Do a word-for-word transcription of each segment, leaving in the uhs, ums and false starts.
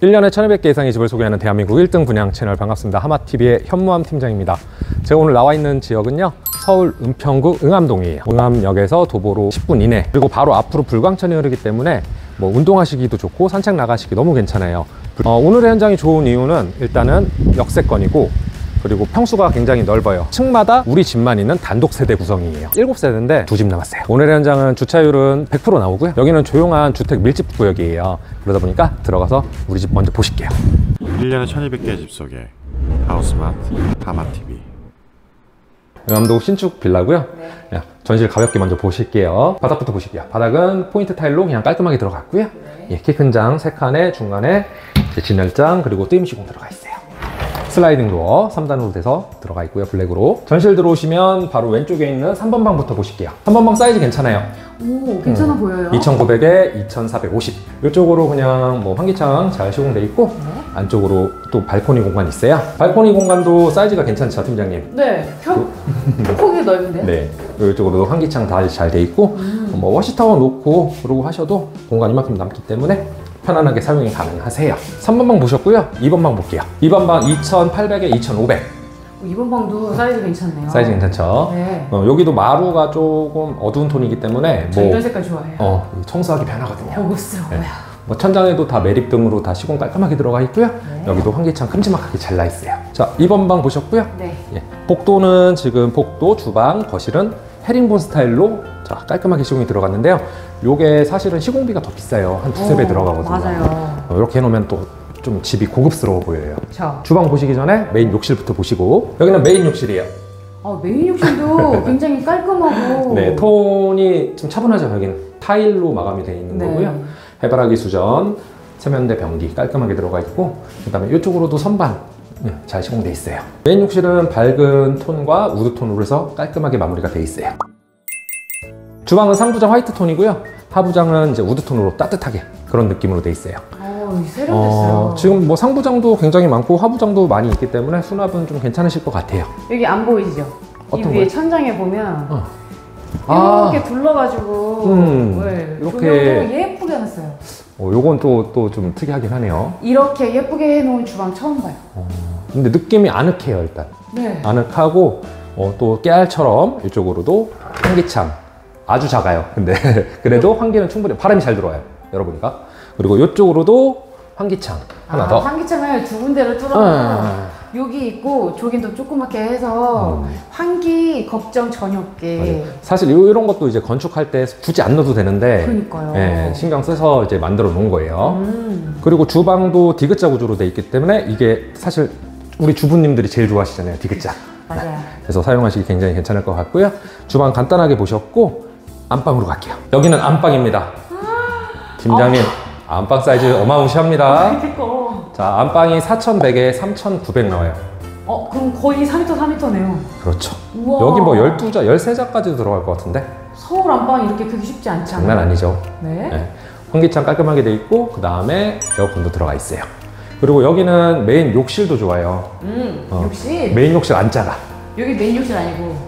일 년에 천이백 개 이상의 집을 소개하는 대한민국 일 등 분양 채널 반갑습니다. 하마티비의 현무암 팀장입니다. 제가 오늘 나와 있는 지역은요, 서울 은평구 응암동이에요. 응암역에서 도보로 십 분 이내, 그리고 바로 앞으로 불광천이 흐르기 때문에 뭐 운동하시기도 좋고 산책 나가시기 너무 괜찮아요. 어, 오늘의 현장이 좋은 이유는 일단은 역세권이고, 그리고 평수가 굉장히 넓어요. 층마다 우리 집만 있는 단독 세대 구성이에요. 일곱 세대인데 두 집 남았어요. 오늘의 현장은 주차율은 백 퍼센트 나오고요. 여기는 조용한 주택 밀집 구역이에요. 그러다 보니까 들어가서 우리 집 먼저 보실게요. 일 년에 천이백 개의 집 소개, 하우스마트 하마티비. 응암동 신축 빌라고요. 네. 전실 가볍게 먼저 보실게요. 바닥부터 보실게요. 바닥은 포인트 타일로 그냥 깔끔하게 들어갔고요. 네. 예, 키 큰 장 세 칸에 중간에 진열장, 그리고 뚜임 시공 들어가 있어요. 슬라이딩 도어 삼 단으로 돼서 들어가 있고요. 블랙으로. 전실 들어오시면 바로 왼쪽에 있는 삼 번 방부터 보실게요. 삼 번 방 사이즈 괜찮아요. 오, 괜찮아 음, 보여요. 이천구백에 이천사백오십. 이쪽으로 그냥 뭐 환기창 잘 시공돼 있고, 네. 안쪽으로 또 발코니 공간 있어요. 발코니 공간도 사이즈가 괜찮죠, 팀장님? 네, 펴, 폭이 넓은데요? 네, 이쪽으로도 환기창 다 잘 돼 있고, 음. 뭐 워시타워 놓고 그러고 하셔도 공간이 이만큼 남기 때문에 편안하게 사용이 가능하세요. 삼 번 방 보셨고요. 이 번 방 볼게요. 이 번 방 이천팔백에 이천오백. 이 번 방도 사이즈 괜찮네요. 사이즈 괜찮죠? 네. 어, 여기도 마루가 조금 어두운 톤이기 때문에 저 뭐, 이런 색깔 좋아해요. 어, 청소하기 편하거든요. 고급스러워요. 네. 뭐 천장에도 다 매립등으로 다 시공 깔끔하게 들어가 있고요. 네. 여기도 환기창 큼지막하게 잘 나 있어요. 자, 이 번 방 보셨고요. 네. 예. 복도는 지금 복도, 주방, 거실은 헤링본 스타일로 자, 깔끔하게 시공이 들어갔는데요. 요게 사실은 시공비가 더 비싸요. 한 두세 배 들어가거든요. 맞아요. 어, 이렇게 해놓으면 또 좀 집이 고급스러워 보여요. 그쵸. 주방 보시기 전에 메인 욕실부터 보시고, 여기는 메인 욕실이에요. 아, 메인 욕실도 굉장히 깔끔하고. 네, 톤이 좀 차분하죠. 여기는 타일로 마감이 되어 있는 네. 거고요. 해바라기 수전, 세면대 변기 깔끔하게 들어가 있고, 그 다음에 이쪽으로도 선반 네, 잘 시공돼 있어요. 메인 욕실은 밝은 톤과 우드 톤으로 해서 깔끔하게 마무리가 돼 있어요. 주방은 상부장 화이트 톤이고요. 하부장은 이제 우드 톤으로 따뜻하게 그런 느낌으로 돼 있어요. 어, 세련됐어요. 어, 지금 뭐 상부장도 굉장히 많고 하부장도 많이 있기 때문에 수납은 좀 괜찮으실 것 같아요. 여기 안 보이시죠? 이 위에 거예요? 천장에 보면 어. 이렇게 아. 둘러가지고 음, 네, 이렇게 예쁘게 해놨어요. 어, 요건 또 또 좀 특이하긴 하네요. 이렇게 예쁘게 해놓은 주방 처음 봐요. 어, 근데 느낌이 아늑해요. 일단 네. 아늑하고 어, 또 깨알처럼 이쪽으로도 환기창 아주 작아요. 근데 그래도 환기는 충분히 바람이 잘 들어와요. 열어보니까. 그리고 이쪽으로도 환기창 하나 아, 더. 환기창을 두 군데로 뚫어서 아. 여기 있고 저긴 또 조그맣게 해서 음. 환기 걱정 전혀 없게. 맞아요. 사실 이런 것도 이제 건축할 때 굳이 안 넣어도 되는데, 그러니까요. 예, 신경 써서 이제 만들어 놓은 거예요. 음. 그리고 주방도 디귿자 구조로 돼 있기 때문에 이게 사실 우리 주부님들이 제일 좋아하시잖아요, 디귿자. 맞아요. 그래서 사용하시기 굉장히 괜찮을 것 같고요. 주방 간단하게 보셨고 안방으로 갈게요. 여기는 안방입니다. 팀장님, 아. 안방 사이즈 어마무시합니다. 아, 자, 안방이 사천백에 삼천구백 나와요. 어, 그럼 거의 삼 미터, 삼 미터네요. 그렇죠. 우와. 여기 뭐 열두 자, 열세 자까지도 들어갈 것 같은데? 서울 안방이 이렇게 크기 쉽지 않잖아요. 장난 아니죠. 네. 네. 환기창 깔끔하게 돼 있고, 그 다음에 에어컨도 들어가 있어요. 그리고 여기는 메인 욕실도 좋아요. 음, 어, 욕실? 메인 욕실 안 작아. 여기 메인 욕실 아니고.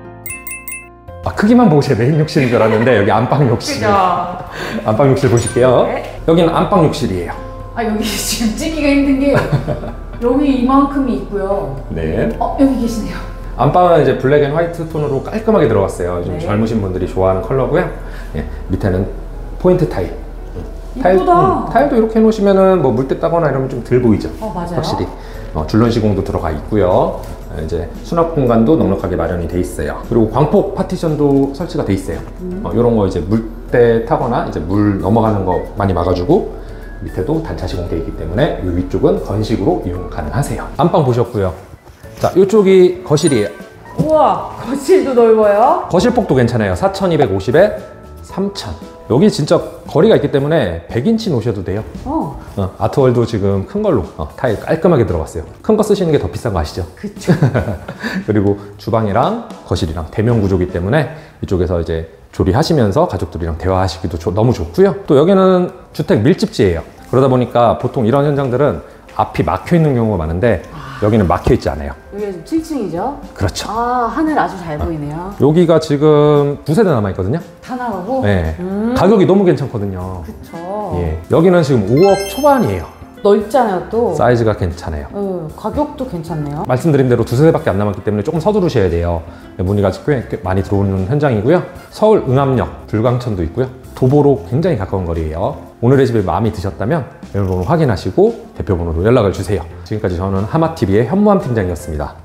아, 크기만 보고 제 메인 욕실인 줄 알았는데 여기 안방 욕실. 그죠. 안방 욕실 보실게요. 네. 여기는 안방 욕실이에요. 아, 여기 지금 찍기가 힘든 게 여기 이만큼이 있고요. 네. 어, 여기 계시네요. 안방은 이제 블랙 앤 화이트 톤으로 깔끔하게 들어갔어요. 요즘 네. 젊으신 분들이 좋아하는 컬러고요. 예, 밑에는 포인트 타일. 타일, 이쁘다. 음, 타일도 이렇게 해놓으시면은 뭐 물때 따거나 이러면 좀 덜 보이죠. 어, 맞아요. 확실히. 어, 줄눈 시공도 들어가 있고요. 이제 수납 공간도 넉넉하게 마련이 돼 있어요. 그리고 광폭 파티션도 설치가 돼 있어요. 음. 어, 이런 거 이제 물때 타거나 이제 물 넘어가는 거 많이 막아주고, 밑에도 단차 시공되어 있기 때문에 이 위쪽은 건식으로 이용 가능하세요. 안방 보셨고요. 자, 이쪽이 거실이에요. 우와, 거실도 넓어요. 거실 폭도 괜찮아요. 사천이백오십에 삼천. 여기 진짜 거리가 있기 때문에 백 인치 놓으셔도 돼요. 어. 어, 아트월도 지금 큰 걸로 어, 타일 깔끔하게 들어갔어요. 큰 거 쓰시는 게 더 비싼 거 아시죠? 그쵸. 그리고 주방이랑 거실이랑 대면 구조기 때문에 이쪽에서 이제 조리하시면서 가족들이랑 대화하시기도 조, 너무 좋고요. 또 여기는 주택 밀집지예요. 그러다 보니까 보통 이런 현장들은 앞이 막혀 있는 경우가 많은데 아. 여기는 막혀 있지 않아요. 여기가 지금 칠 층이죠? 그렇죠. 아, 하늘 아주 잘 어. 보이네요. 여기가 지금 두 세대 남아있거든요. 다 나가고? 네. 음. 가격이 너무 괜찮거든요. 그쵸. 예. 여기는 지금 오억 초반이에요. 넓잖아요 또. 사이즈가 괜찮아요. 어, 가격도 괜찮네요. 말씀드린 대로 두세 대밖에 안 남았기 때문에 조금 서두르셔야 돼요. 문의가 꽤, 꽤 많이 들어오는 현장이고요. 서울 응암역, 불광천도 있고요. 도보로 굉장히 가까운 거리예요. 오늘의 집이 마음에 드셨다면 매물번호 확인하시고 대표번호로 연락을 주세요. 지금까지 저는 하마티비의 현무암 팀장이었습니다.